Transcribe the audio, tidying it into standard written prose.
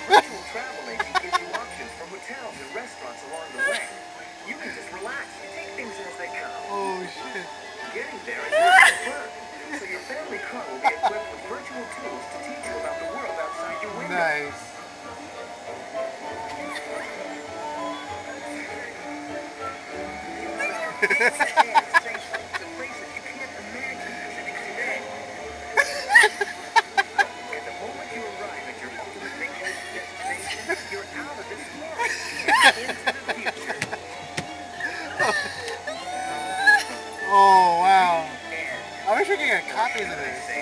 Virtual travel agent gives you options for hotels and restaurants along the way. You can just relax and take things as they come. Oh shit. Getting there is also fun. So your family car will be equipped with virtual tools to teach you about the world outside your window. Nice. Dates and safely to places you can't imagine visiting today. And the moment you arrive at your ultimate vacation destination, you're out of this world and into the future. Oh wow. And I wish we could get copies of this.